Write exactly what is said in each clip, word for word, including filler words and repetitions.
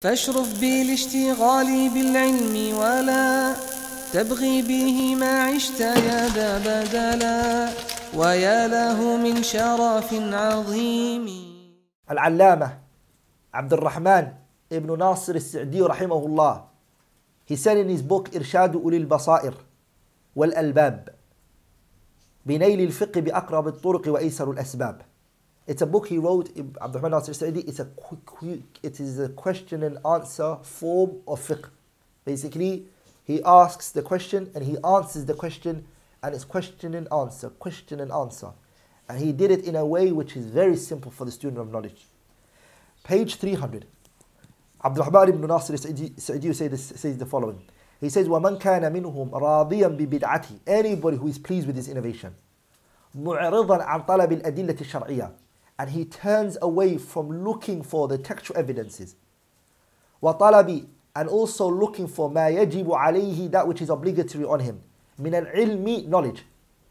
فاشرف بالاشتغال بالعلم ولا تبغي به ما عشت يا ذا بدلا ويا له من شرف عظيم. العلامة AbdulRahman ibn Nasir al-Sa'di rahimahullah, he said in his book إرشاد أولي البصائر والألباب بنيل الفقه بأقرب الطرق وأيسر الأسباب. It's a book he wrote, AbdulRahman Nasir al-Sa'di. It's a quick, quick, it is a question and answer form of fiqh. Basically, he asks the question and he answers the question, and it's question and answer, question and answer. And he did it in a way which is very simple for the student of knowledge. Page three hundred. AbdulRahman ibn Nasir al-Sa'di says, says the following. He says, وَمَنْ كَانَ مِنْهُمْ رَاضِيًا بِبِدْعَتِهِ. Anybody who is pleased with his innovation. مُعْرِضًا عَنْ طَلَبِ الْأَدِلَّةِ الشَّرْعِيَّةِ. And he turns away from looking for the textual evidences. وَطَلَبِ, and also looking for مَا يَجِبُ عَلَيْهِ, that which is obligatory on him. مِنَ الْعِلْمِ, knowledge.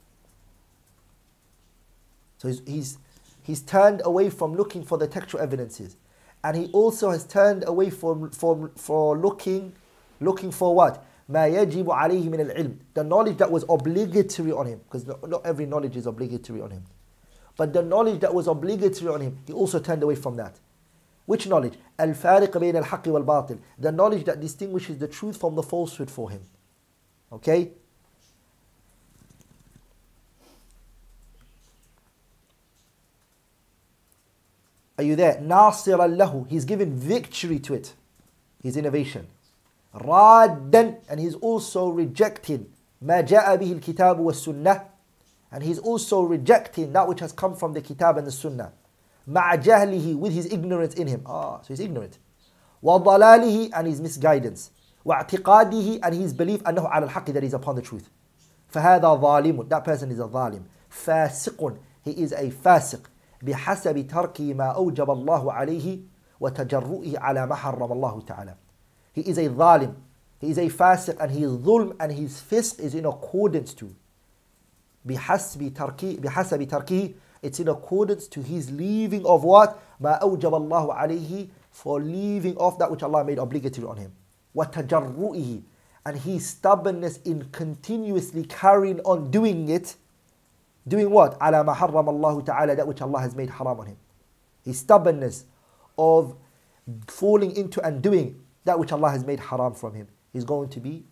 So he's, he's, he's turned away from looking for the textual evidences. And he also has turned away from, from for looking, looking for what? مَا يَجِبُ عَلَيْهِ مِنَ الْعِلْمِ, the knowledge that was obligatory on him. Because not, not every knowledge is obligatory on him. But the knowledge that was obligatory on him, he also turned away from that. Which knowledge? الفارق بين الحق والباطل. The knowledge that distinguishes the truth from the falsehood for him. Okay? Are you there? ناصرا له. He's given victory to it. His innovation. رادا, and he's also rejecting ما جاء به الكتاب والسنة. And he's also rejecting that which has come from the Kitab and the Sunnah. مع جهله, with his ignorance in him. Ah, so he's ignorant. وضلاله, and his misguidance. واعتقاده, and his belief أنه على الحق, that he's upon the truth. فهذا ظالم, that person is a ظالم. فاسق, he is a fasiq. بحسب ترك ما أوجب الله عليه وتجرؤه على ما حرم الله تعالى. He is a ظالم. He is a fasiq, and his dhulm and his fisq is in accordance to. بحسب تركه, بحسب تركه, it's in accordance to his leaving of what? ما أوجب الله عليه, for leaving off that which Allah made obligatory on him. وتجرؤه, and his stubbornness in continuously carrying on doing it. Doing what? على ما حرم الله تعالى, that which Allah has made haram on him. His stubbornness of falling into and doing that which Allah has made haram from him. He's going to be,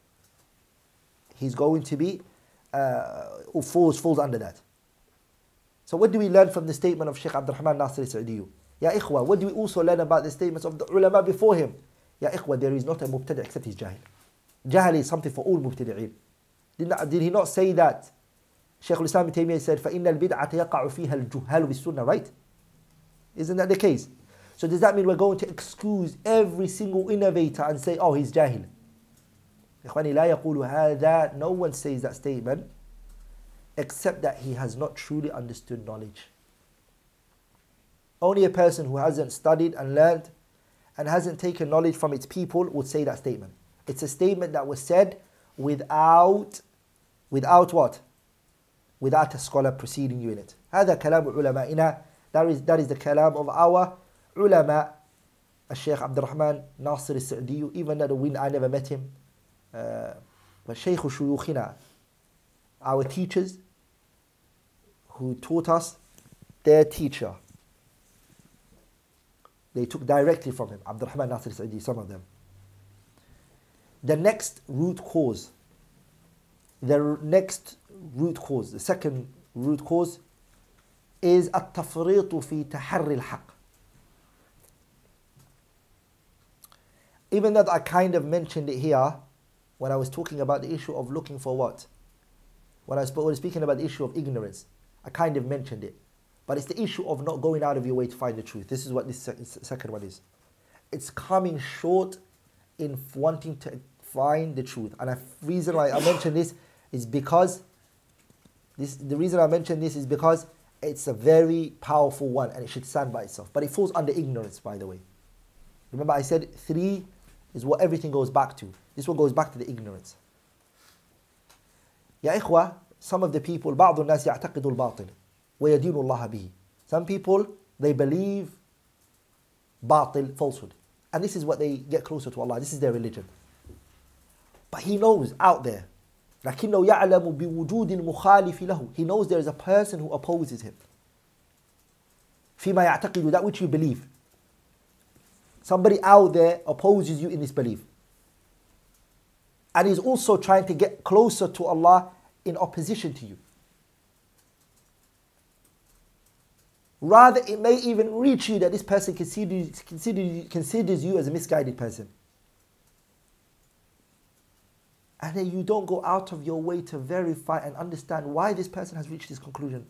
he's going to be, uh, falls, falls under that. So what do we learn from the statement of Shaykh AbdulRahman Nasir al-Sa'di? Ya ikhwa, what do we also learn about the statements of the ulama before him? Ya ikhwa, there is not a mubtadi' except he's jahil. Jahil is something for all mubtadi'een. Did, not, did he not say that? Shaykh al-Islam ibn Taymiyyah said, فَإِنَّ الْبِدْعَةَ يَقَعُ فِيهَا الْجُهَّالُ بِالسُّنَّةِ, right? Isn't that the case? So does that mean we're going to excuse every single innovator and say, oh, he's jahil? إخواني لا يقول هذا, no one says that statement except that he has not truly understood knowledge. Only a person who hasn't studied and learned and hasn't taken knowledge from its people would say that statement. It's a statement that was said without, without what? Without a scholar preceding you in it. هذا كلام علمائنا. That is, that is the kalam of our ulama. Shaykh AbdulRahman Nasir al-Sa'di, even though we, I never met him. Uh, but Shaykh shuyukhina, our teachers who taught us, their teacher, they took directly from him, AbdulRahman Nasir al-Sa'di, some of them. The next root cause, the next root cause, the second root cause is التفريط في تحري الحق. Even though I kind of mentioned it here, when I was talking about the issue of looking for what? When I was speaking about the issue of ignorance, I kind of mentioned it. But it's the issue of not going out of your way to find the truth. This is what this second one is. It's coming short in wanting to find the truth. And the reason why I mentioned this is because, this, the reason I mentioned this is because it's a very powerful one and it should stand by itself. But it falls under ignorance, by the way. Remember I said three is what everything goes back to. This one goes back to the ignorance. Ya ikhwa, some of the people, بعض الناس يعتقد الباطل ويدين الله به. Some people, they believe batil, falsehood. and this is what they get closer to Allah. This is their religion. But he knows out there, لكنه يعلم بوجود المخالف له. He knows there is a person who opposes him. فيما يعتقد, that which you believe. Somebody out there opposes you in this belief. And he's also trying to get closer to Allah in opposition to you. Rather, it may even reach you that this person considers, considers, considers you as a misguided person. And then you don't go out of your way to verify and understand why this person has reached this conclusion.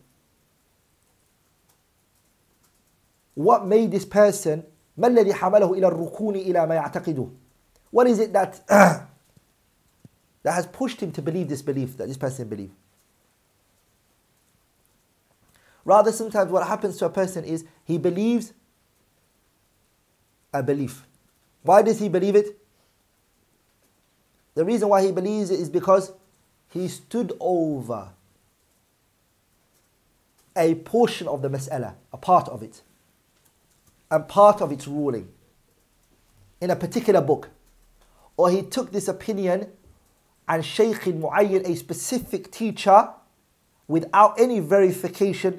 What made this person, ما الذي حمله إلى الركون إلى ما يعتقده? What is it that, that has pushed him to believe this belief, that this person believes? Rather, sometimes what happens to a person is he believes a belief. Why does he believe it? The reason why he believes it is because he stood over a portion of the mas'ala, a part of it, and part of its ruling in a particular book. Or he took this opinion and shaykh mu'ayyan, a specific teacher, without any verification,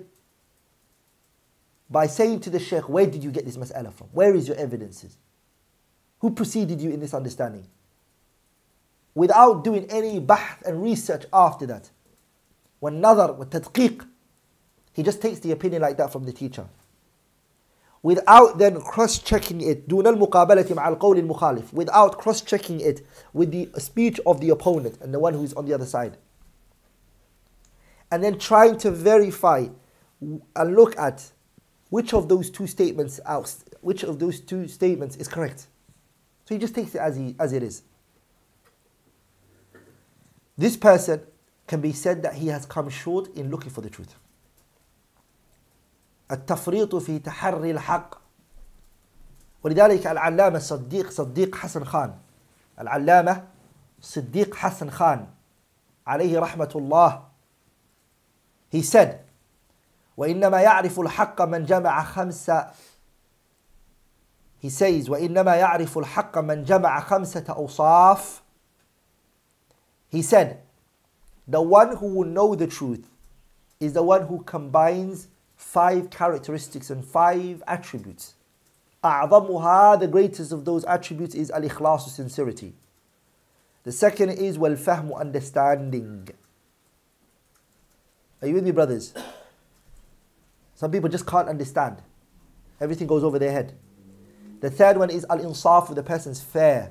by saying to the shaykh, where did you get this mas'ala from? Where is your evidences? Who preceded you in this understanding? Without doing any bahth and research after that. وَالنَّظَرْ وَالتَّدْقِيق. He just takes the opinion like that from the teacher. Without then cross-checking it, دون المقابلة مع القول المخالف. Without cross-checking it with the speech of the opponent and the one who is on the other side. And then trying to verify and look at which of those two statements out, which of those two statements is correct. So he just takes it as, he, as it is. This person can be said that he has come short in looking for the truth. التفريط في تحري الحق. ولذلك العلامة صديق صديق حسن خان العلامة صديق حسن خان عليه رحمة الله, he said, وإنما يعرف الحق من جمع خمسة. He says, وإنما يعرف الحق من جمع خمسة أوصاف. He said, the one who will know the truth is the one who combines five characteristics and five attributes. أعظمها, the greatest of those attributes, is al-ikhlasu, sincerity. The second is wal-fahmu, understanding. Are you with me, brothers? Some people just can't understand. Everything goes over their head. The third one is al-insaf, the person's fair.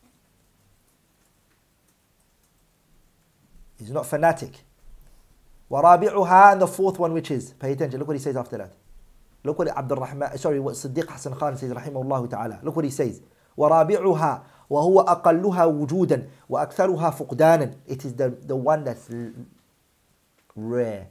He's not fanatic. وَرَابِعُهَا, and the fourth one, which is, pay attention, look what he says after that. Look what AbdulRahman, sorry, what Siddiq Hassan Khan says, rahimahullah ta'ala. Look what he says. وَرَابِعُهَا وَهُوَ أَقَلُّهَا وُجُودًا وَأَكْثَرُهَا فُقْدَانًا. It is the, the one that's rare.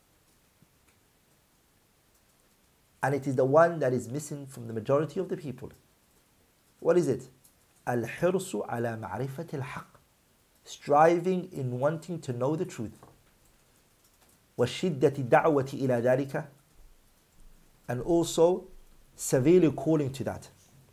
And it is the one that is missing from the majority of the people. What is it? الْحِرْصُ عَلَى مَعْرِفَةِ الْحَقِّ. Striving in wanting to know the truth. وَالشِّدَّةِ الدَّعْوَةِ إِلَى ذَلِكَ. And also severely calling to that.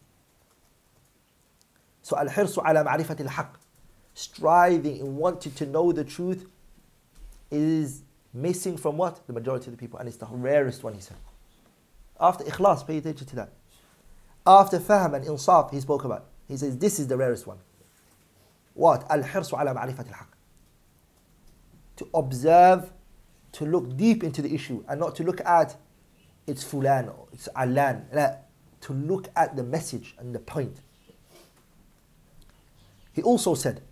So الْحِرْصُ عَلَى مَعْرِفَةِ الْحَقِّ, striving in wanting to know the truth, is missing from what? The majority of the people. And it's the rarest one, he said. After ikhlas, pay attention to that. After fahm and insaf, he spoke about. He says this is the rarest one. What? Al-hirsu ala ma'rifat al-haq. To observe, to look deep into the issue, and not to look at it's fulan or it's alan. La, to look at the message and the point. He also said,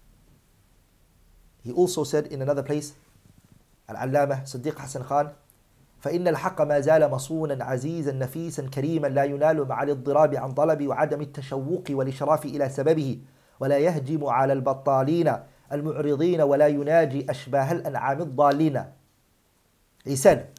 he also said in another place, Al-Allama Siddiq Hassan Khan, فإن الحق ما زال مصونا عزيزا نفيسا كريما لا ينال مع الاضطراب عن طلب وعدم التشوق والإشراف إلى سببه ولا يهجم على البطالين المعرضين ولا يناجي أشباه الأنعام الضالين. He said,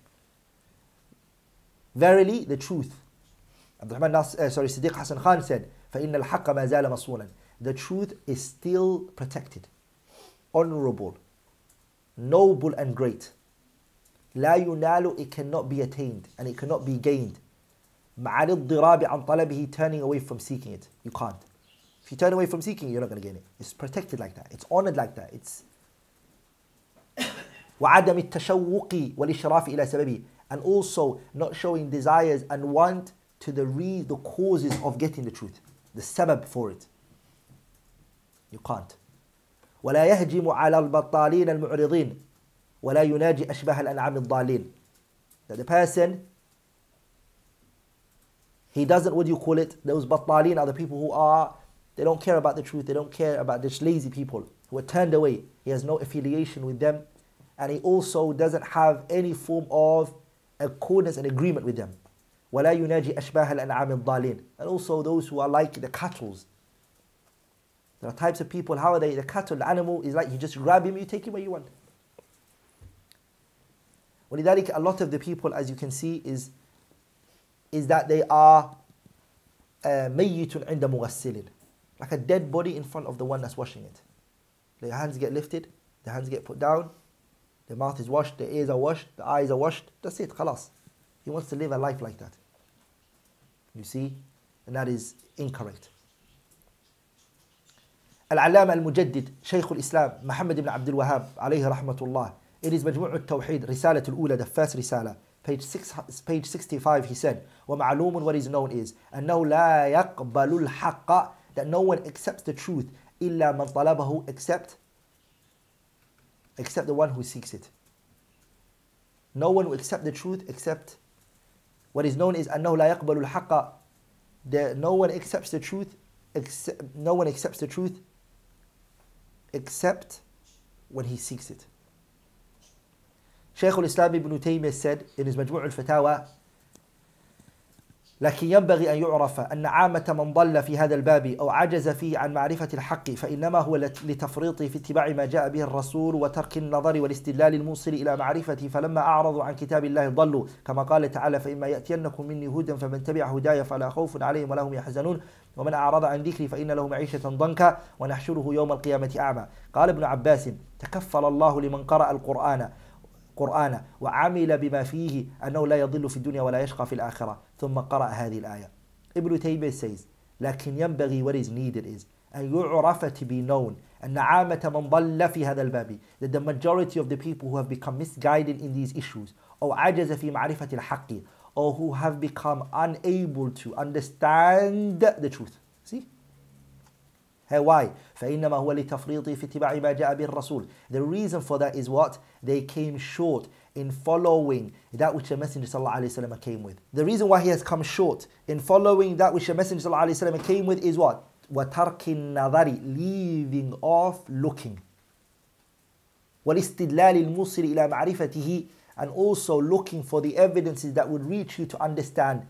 verily the truth, AbdulRahman, uh, sorry, Siddiq Hassan Khan said, فإن الحق ما زال مصونا. The truth is still protected, honorable, noble and great. لا ينال, it cannot be attained and it cannot be gained. مع الضراب عن طلبه, turning away from seeking it. You can't. If you turn away from seeking it, you're not going to gain it. It's protected like that. It's honored like that. It's وعدم التشوق والإشراف إلى سببه, and also not showing desires and want to the re the causes of getting the truth, the sabab for it. You can't. ولا يهجم على البطالين المعرضين ولا يناجي أشباه الأنعام الضالين. That the person, he doesn't, what do you call it? Those battalin are the people who are, they don't care about the truth, they don't care about this lazy people who are turned away. He has no affiliation with them, and he also doesn't have any form of accordance and agreement with them. ولا يناجي أشباه الأنعام الضالين. And also those who are like the cattle. There are types of people, how are they? The cattle, the animal is like you just grab him, you take him where you want. ولذلك a lot of the people, as you can see, is is that they are ميت عند مغسل, like a dead body in front of the one that's washing it. Their hands get lifted, their hands get put down, their mouth is washed, their ears are washed, the eyes are washed. That's it, خلاص. He wants to live a life like that. You see? And that is incorrect. العلامة المجدد شيخ الإسلام محمد بن عبد الوهاب عليه رحمة الله, it is مجموع التوحيد رسالة الأولى, the first رسالة, page six, page sixty-five, he said, ومعلوم, what is known is أنه لا يقبل الحق, that no one accepts the truth إلا من طلبه, except except the one who seeks it. No one will accept the truth except, what is known is أنه لا يقبل الحق, that no one accepts the truth except, no one accepts the truth except when he seeks it. Shaykh al-Islam ibn Taymiyyah said in his Majmu' al-Fatawa, لكن ينبغي أن يعرف أن عامة من ضل في هذا الباب أو عجز فيه عن معرفة الحق فإنما هو لتفريطه في اتباع ما جاء به الرسول وترك النظر والاستدلال الموصل إلى معرفته فلما أعرضوا عن كتاب الله ضلوا كما قال تعالى فإما يأتينكم مني هدى فمن تبع هداي فلا خوف عليهم ولا هم يحزنون ومن أعرض عن ذكري فإن له معيشة ضنكا ونحشره يوم القيامة أعمى. قال ابن عباس تكفل الله لمن قرأ القرآن قرآن وعمل بما فيه أنه لا يضل في الدنيا ولا يشقى في الآخرة. ثم قرأ هذه الآية. Ibn Taymiyyah says, لكن ينبغي, what is needed is أن يعرف, to be known, أن عامة من ضل في هذا الباب, that the majority of the people who have become misguided in these issues أو عجز في معرفة الحق, or who have become unable to understand the truth. See? Hey, why? فإنما هو لتفريطه في اتباع ما جاء به الرسول. The reason for that is what? They came short in following that which the Messenger sallallahu alaihi wasallam came with. The reason why he has come short in following that which the Messenger sallallahu alaihi wasallam came with is what? وَتَرْكِ النَّظَرِ, leaving off looking. وَالِاسْتِدْلَالِ الْمُوصِلِ إِلَى مَعْرِفَتِهِ, and also looking for the evidences that would reach you to understand.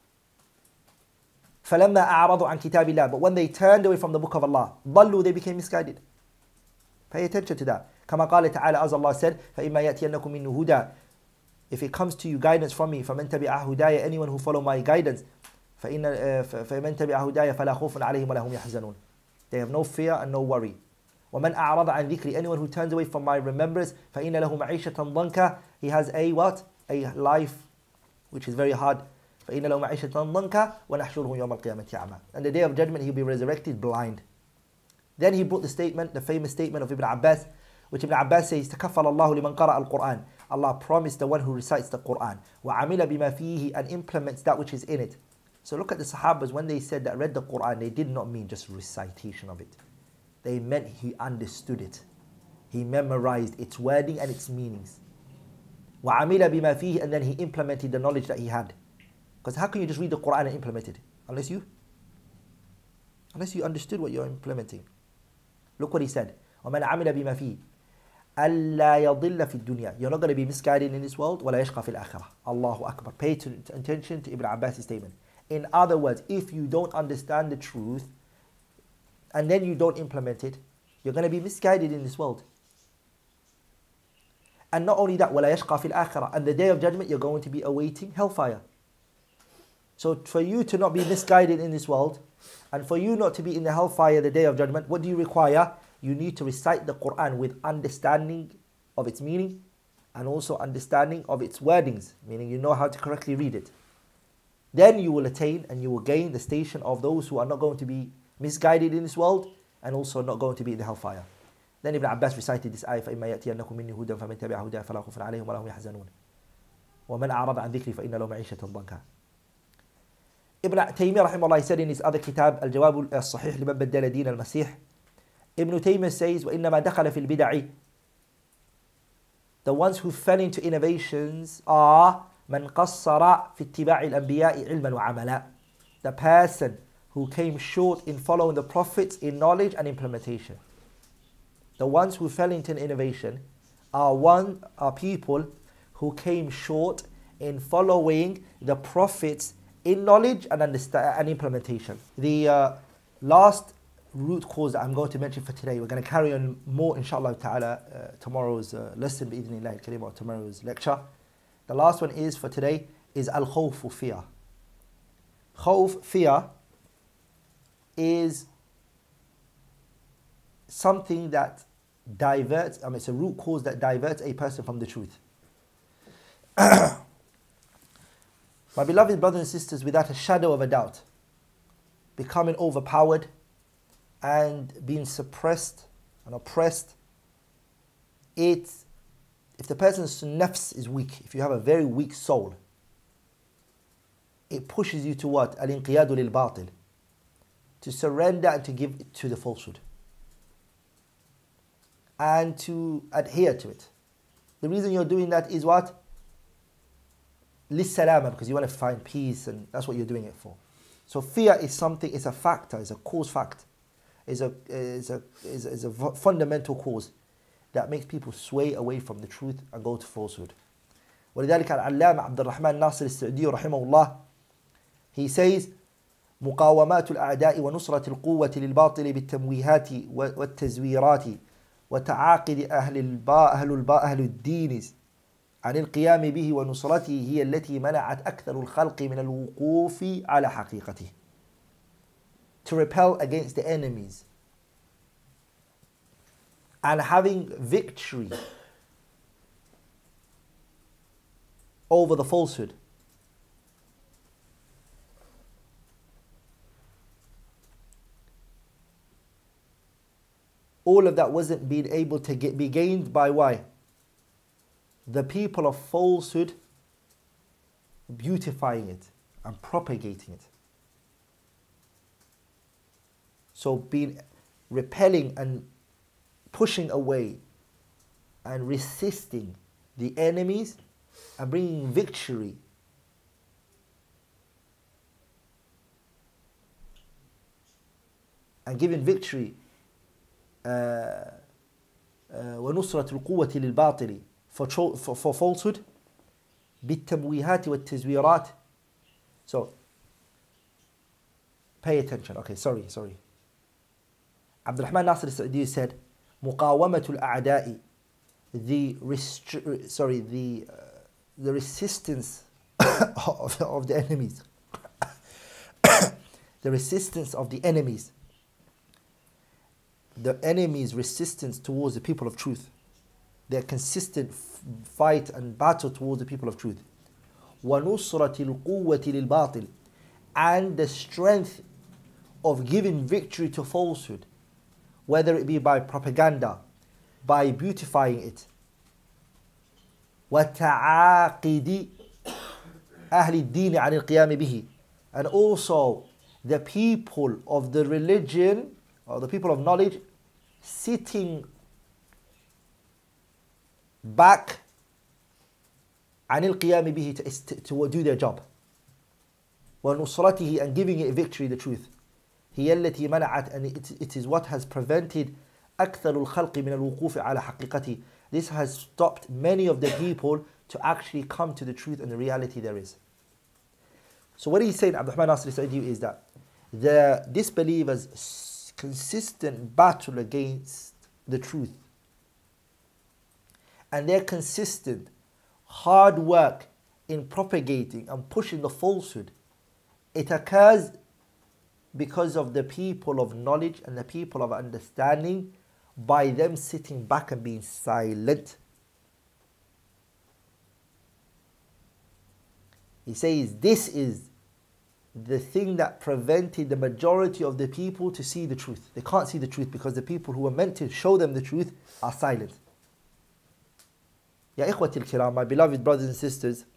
فَلَمَّا أَعْرَضُوا عَنْ كِتَابِ اللَّهِ, but when they turned away from the book of Allah, ضَلُّوا, they became misguided. Pay attention to that. كما قال تعالى, as Allah said, فَإِمَّا يَأْتِيَنَّكُم مِّنْهُ هُدًى, if it comes to you guidance from me, فَمَنْ تَبِعَ هُدَايَ, anyone who follow my guidance, فَإِنَّ فَمَنْ تَبِعَ هُدَايَ فَلَا خَوْفٌ عَلَيْهِمْ وَلَا هُمْ يَحْزَنُونَ, they have no fear and no worry. وَمَنْ أَعْرَضَ عَنْ ذِكْرِ, anyone who turns away from my remembrance, فَإِنَّ لَهُ مَعِيشَةً ضَنْكَ, he has a what? A life which is very hard. فَإِنَّ لَهُ مَعِيشَةً ضَنْكَ وَنَحْشُرُهُ يَوْمَ الْقِيَامَةِ أَعْمَى, and the day of judgment he'll be resurrected blind. Then he brought the statement, the famous statement of Ibn Abbas, which Ibn Abbas says, تَكَفَّلَ اللَّهُ لِمَنْ قَرَأَ الْقُرْآنِ, Allah promised the one who recites the Qur'an, وَعَمِلَ بِمَا فِيهِ, and implements that which is in it. So look at the Sahabas, when they said that read the Qur'an, they did not mean just recitation of it. They meant he understood it. He memorized its wording and its meanings. وَعَمِلَ بِمَا فِيهِ, and then he implemented the knowledge that he had. Because how can you just read the Qur'an and implement it? Unless you, unless you understood what you're implementing. Look what he said. وَمَنْ عَمِلَ بِمَا فِيهِ أَلَّا يَضِلَّ فِي الدُّنْيَا, you're not going to be misguided in this world, وَلَا يَشْقَى فِي الْآخِرَةِ. Allahu Akbar. Pay attention to Ibn Abbas' statement. In other words, if you don't understand the truth, and then you don't implement it, you're going to be misguided in this world. And not only that, وَلَا يَشْقَى فِي الْآخِرَةِ, and the day of judgment, you're going to be awaiting hellfire. So for you to not be misguided in this world, and for you not to be in the hellfire the day of judgment, what do you require? You need to recite the Qur'an with understanding of its meaning, and also understanding of its wordings, meaning you know how to correctly read it. then you will attain and you will gain the station of those who are not going to be misguided in this world and also not going to be in the hellfire. Then Ibn Abbas recited this ayah, فَإِمَّا يَأْتِيَنَّكُم مِّنِّي هُدًى فَمَن تَبِعَ هُدَايَ فَلَا خَوْفٌ عَلَيْهِمْ وَلَا هُمْ يَحْزَنُونَ وَمَنْ أَعْرَضَ عَنْ ذِكْرِي فَإِنَّ لَهُ مَعِيشَةً ضَنكًا. Ibn Taymiyyah rahimahullah, he said in his other kitab, Al-Jawab al-Sahih liman baddala din al-Masih, Ibn Taymiyyah says, وَإِنَّمَا دَخَلَ فِي الْبِدَعِ, the ones who fell into innovations are مَنْ قَصَّرَ فِي اتِّبَاعِ الْأَنْبِيَاءِ عِلْمًا وَعَمَلًا, the person who came short in following the prophets in knowledge and implementation. The ones who fell into an innovation are one are people who came short in following the prophets in knowledge and understand and implementation. The uh, last root cause that I'm going to mention for today, we're going to carry on more inshallah ta'ala uh, tomorrow's uh, lesson bi'idhnillah al-kareem, or tomorrow's lecture. The last one is for today is al-khawf, fear. Khawf, fear, is something that diverts, I mean it's a root cause that diverts a person from the truth. My beloved brothers and sisters, without a shadow of a doubt, becoming overpowered and being suppressed and oppressed, it's, if the person's nafs is weak, if you have a very weak soul, it pushes you to what? Al-inqiyadu lil-batil, to surrender and to give it to the falsehood and to adhere to it. The reason you're doing that is what? Lis-salama, because you want to find peace, and that's what you're doing it for. So fear is something, it's a factor, it's a cause fact, it's a, it's a, it's a, it's a fundamental cause that makes people sway away from the truth and go to falsehood. ولذلك العلامة AbdulRahman ناصر السعدي رحمه الله, he says, مقاومات الأعداء ونصرة القوة للباطل بالتمويهات والتزويرات وتعاقد أهل الباء أهل الباء أهل الدين عن القيام به ونصرته هي التي منعت أكثر الخلق من الوقوف على حقيقته. To repel against the enemies and having victory over the falsehood. All of that wasn't being able to get, be gained by why? The people of falsehood beautifying it and propagating it. So being repelling and pushing away and resisting the enemies and bringing victory and giving victory ونصرة القوة للباطل for, for, for falsehood بالتمويهات والتزويرات. So pay attention. Okay, sorry, sorry. AbdulRahman Nasir al-Sa'di said, مقاومة الأعداء, the restri- sorry, the uh, the resistance of, of the enemies, the resistance of the enemies, the enemy's resistance towards the people of truth, their consistent f- fight and battle towards the people of truth, وَنُصْرَةِ الْقُوَّةِ لِلْبَاطِلِ, and the strength of giving victory to falsehood, whether it be by propaganda, by beautifying it, وَتَعَاقِدِ أَهْلِ الدِّينِ عَنِ الْقِيَامِ بِهِ, and also the people of the religion, or the people of knowledge, sitting back عن القيام به, to, to do their job, ونصرته, and giving it victory, the truth, هي التي منعت, and it, it is what has prevented أكثر الخلق من الوقوف على حقيقته. This has stopped many of the people to actually come to the truth and the reality there is. So what he's saying, AbdulRahman Nasir al-Sa'di, is that the disbelievers' consistent battle against the truth and their consistent hard work in propagating and pushing the falsehood, it occurs because of the people of knowledge and the people of understanding, by them sitting back and being silent. He says this is the thing that prevented the majority of the people to see the truth. They can't see the truth because the people who were meant to show them the truth are silent. Ya ikhwati al-kiram, my beloved brothers and sisters,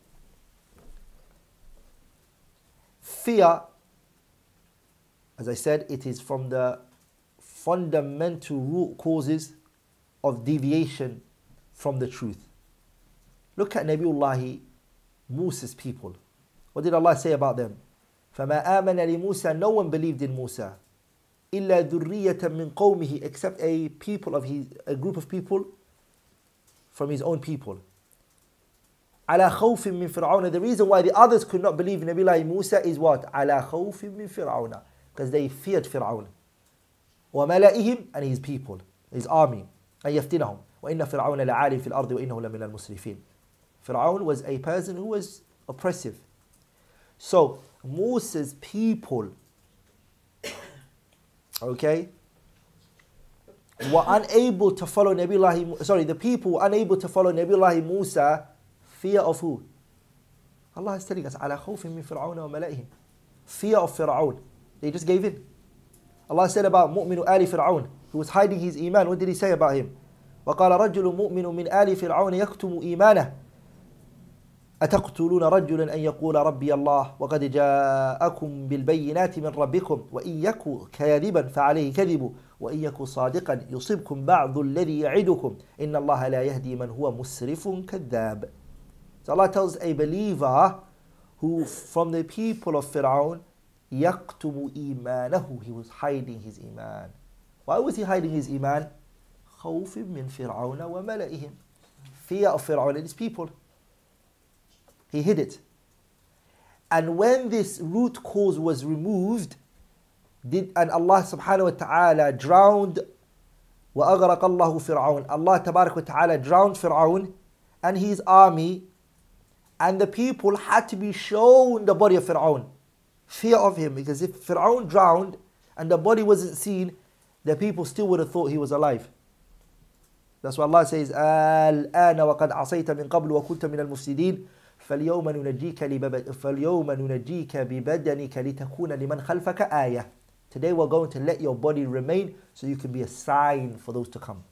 fear, as I said, it is from the fundamental root causes of deviation from the truth. Look at Nabiullah Musa's people. What did Allah say about them? فَمَا آمَنَ لِمُوسَى, no one believed in Musa. إِلَّا ذُرِّيَّةً مِّن قَوْمِهِ, except a people of his, a group of people from his own people. عَلَى خَوْفٍ مِّن فِرْعَوْنَ, the reason why the others could not believe in Nabiullah Musa is what? عَلَى خَوْفٍ مِّن فِرْعَوْنَ, because they feared Fir'aun. وَمَلَئِهِمْ, and his people, his army. أَن يَفْتِنَهُمْ وَإِنَّ فِرْعَوْنَ لَعَالٍ فِي الْأَرْضِ وَإِنَّهُ لَمِنَ الْمُسْرِفِينَ. Fir'aun was a person who was oppressive. So, Musa's people, okay, were unable to follow Nabiullah, sorry, the people were unable to follow Nabiullah Musa, fear of who? Allah is telling us, عَلَى خَوْفٍ مِّن فِرْعَوْنَ وَمَلَئِهِمْ, fear of Fir'aun. They just gave in. Allah said about mu'minu ali Fir'aun, who was hiding his iman. What did he say about him? وَقَالَ رَجُّلٌ مُؤْمِنٌ مِّنْ آلِ فِرْعَوْنَ يَكْتُمُ إِيمَانَهُ أتقتلون رجلا أن يقول ربي الله وقد جاءكم بالبينات من ربكم وإن يكن كاذبا فعليه كذب وإن يكن صادقا يصبكم بعض الذي يعدكم إن الله لا يهدي من هو مسرف كذاب. So Allah tells a believer who from the people of Fir'aun يكتم إيمانه, he was hiding his iman. Why was he hiding his iman? خوف من فرعون وملئهم, fear of Fir'aun and his people. He hid it. And when this root cause was removed, did and Allah subhanahu wa ta'ala drowned وَأَغْرَقَ Fir'aun. Allah tabarak wa ta'ala drowned Fir'aun and his army, and the people had to be shown the body of Fir'aun. Fear of him, because if Fir'aun drowned and the body wasn't seen, the people still would have thought he was alive. That's why Allah says, الآن وقد عصيت من قبل وكنت من المفسدين فاليوم ننجيك لبب... فاليوم ننجيك ببدنك لتكون لمن خلفك آية. Today we're going to let your body remain so you can be a sign for those to come.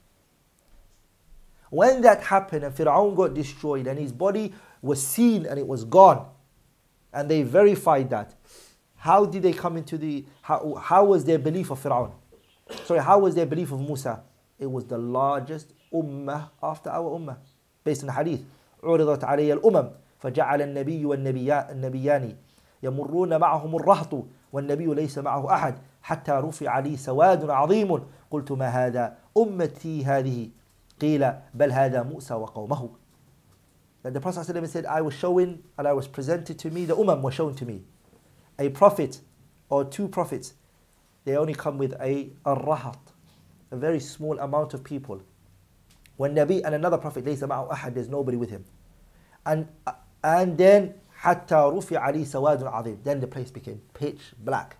When that happened and Fir'aun got destroyed and his body was seen and it was gone, and they verified that, how did they come into the, how, how was their belief of Fir'aun? Sorry, how was their belief of Musa? It was the largest ummah after our ummah, based on the hadith. عُرِضَتْ عَلَيَّ الْأُمَمْ فجعل النبي والنبيان يمرون معهم الرهط والنبي ليس معه أحد حتى رفع لي سواد عظيم قلت ما هذا أمتي هذه قيل بل هذا موسى وقومه. And the Prophet ﷺ said, I was showing and I was presented to me, the ummah was shown to me. A prophet or two prophets, they only come with a, a rahat, a very small amount of people. When Nabi and another prophet, ليس معه أحد, there's nobody with him. And And then حتى رفع علي سواد عظيم. Then the place became pitch black.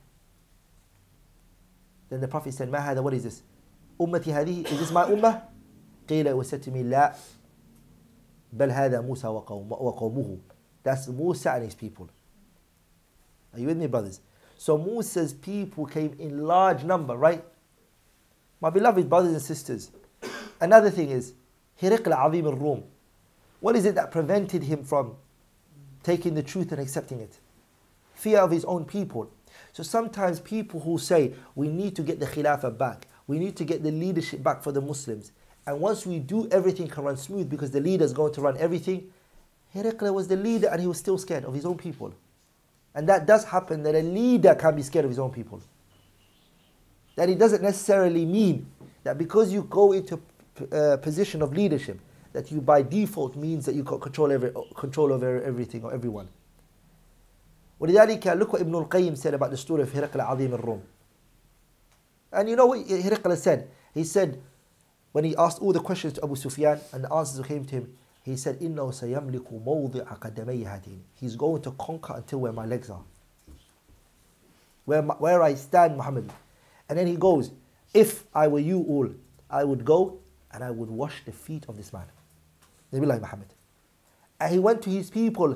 Then the Prophet said, ما هذا, what is this? أمتي هذه, is this my ummah? قيل, it was said to me, لا بل هذا موسى وقومه. That's Musa and his people. Are you with me, brothers? So Musa's people came in large number, right? My beloved brothers and sisters, another thing is هرقل عظيم الروم. What is it that prevented him from taking the truth and accepting it? Fear of his own people. So sometimes people who say, we need to get the Khilafah back, we need to get the leadership back for the Muslims, and once we do, everything can run smooth because the leader is going to run everything. Hiraqla was the leader and he was still scared of his own people. And that does happen, that a leader can be scared of his own people. That it doesn't necessarily mean that because you go into a position of leadership, that you by default means that you got control, every, control over everything or everyone. ولذلك, look what Ibn al-Qayyim said about the story of Hiraqla Azim al-Rum. And you know what Hiraqla said? He said, when he asked all the questions to Abu Sufyan and the answers came to him, he said, إِنَّهُ سَيَمْلِكُ مَوْضِعَ قَدَمَيْ هَاتِينِ. He's going to conquer until where my legs are. Where, my, where I stand, Muhammad. And then he goes, if I were you all, I would go and I would wash the feet of this man. Nabiullah Muhammad. And he went to his people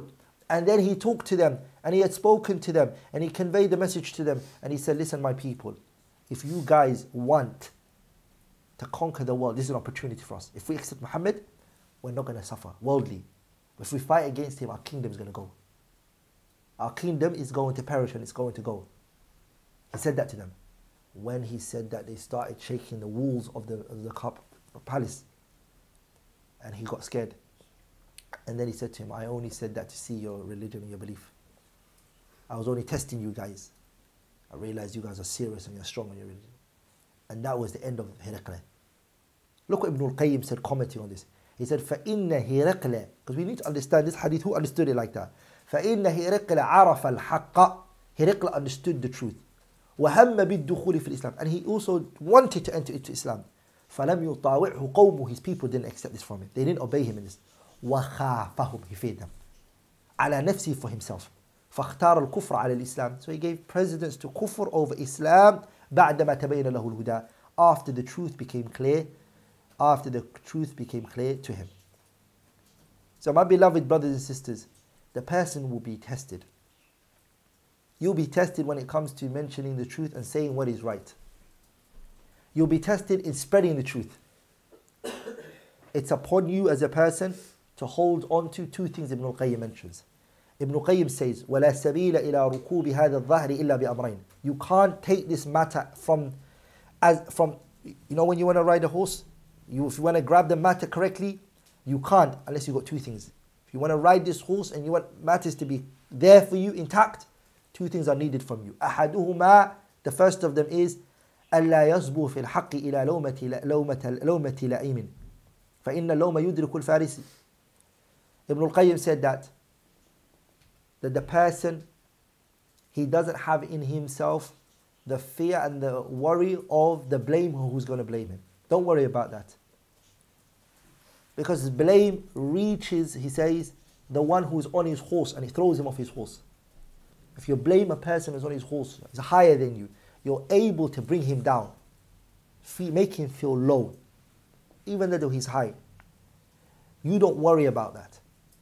And then he talked to them, and he had spoken to them, and he conveyed the message to them, and he said, listen, my people, if you guys want to conquer the world, this is an opportunity for us. If we accept Muhammad, we're not going to suffer worldly. If we fight against him, our kingdom is going to go. Our kingdom is going to perish and it's going to go. He said that to them. When he said that, they started shaking the walls of the, of the cup, the palace. And he got scared. And then he said to him, I only said that to see your religion and your belief. I was only testing you guys. I realized you guys are serious and you're strong in your religion. And that was the end of Hiraqla. Look what Ibn al-Qayyim said commenting on this. He said, فَإِنَّ هِرَقْلَ, because we need to understand this hadith, who understood it like that? فَإِنَّ هِرَقْلَ عَرَفَ الْحَقَّ. Hiraqla understood the truth. وَهَمَّ بِالدُّخُولِ فِي الْإِسْلَامِ. And he also wanted to enter into Islam. فَلَمْ يُطَاوِعْهُ قَوْمُهُ. His people didn't accept this from him. They didn't obey him in this. وَخَافَهُمْ. He feared them. عَلَى نَفْسِهِ, for himself. فَاخْتَارَ الْكُفْرَ عَلى الْإِسْلام. So he gave precedence to kufr over Islam بَعْدَمَا تَبَيَّنَ لَهُ الْهُدَى. After the truth became clear. After the truth became clear to him. So my beloved brothers and sisters, the person will be tested. You'll be tested when it comes to mentioning the truth and saying what is right. You'll be tested in spreading the truth. It's upon you as a person to hold on to two things Ibn al-Qayyim mentions. Ibn al-Qayyim says, وَلَا سَبِيلَ إِلَىٰ رُكُوبِ هَذَا الظَّهْرِ إِلَّا بِأَمْرَيْنِ. You can't take this matter from, as from, you know when you want to ride a horse, you, if you want to grab the matter correctly, you can't unless you've got two things. If you want to ride this horse and you want matters to be there for you intact, two things are needed from you. أحدهما, the first of them is ألا يصبو في الحق إلى لومة لومة لومة لائم فإن اللوم يدرك الفارس. Ibn al-Qayyim said that that the person, he doesn't have in himself the fear and the worry of the blame who's going to blame him. Don't worry about that. Because blame reaches, he says, the one who's on his horse and he throws him off his horse. If you blame a person who's on his horse, he's higher than you, you're able to bring him down, make him feel low, even though he's high. You don't worry about that.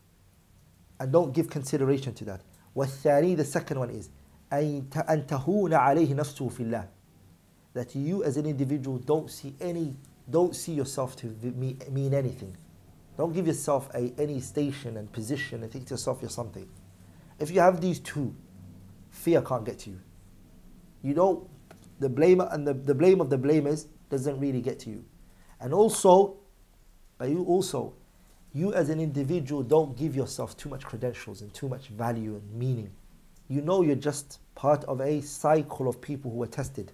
And don't give consideration to that. وَالثَّانِي, the second one is أَن تَهُونَ عَلَيْهِ نَفْسُهُ فِي اللَّهِ. That you as an individual don't see any, don't see yourself to mean anything. Don't give yourself a, any station and position and think to yourself you're something. If you have these two, fear can't get to you. You don't, the blame and the, the blame of the blamers doesn't really get to you. And also, but you also, you as an individual don't give yourself too much credentials and too much value and meaning. You know you're just part of a cycle of people who are tested.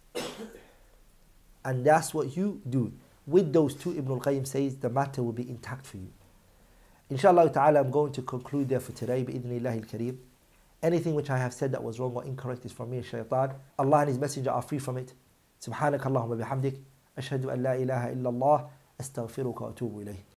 And that's what you do. With those two, Ibn al-Qayyim says, the matter will be intact for you. Inshallah ta'ala, I'm going to conclude there for today, bi-idhnillahi al-kareem. Anything which I have said that was wrong or incorrect is from me, shaitan. Allah and His Messenger are free from it. Subhanaka Allahumma bihamdik. Ashhadu an la ilaha illallah. Astaghfiruka wa atubu ilayh.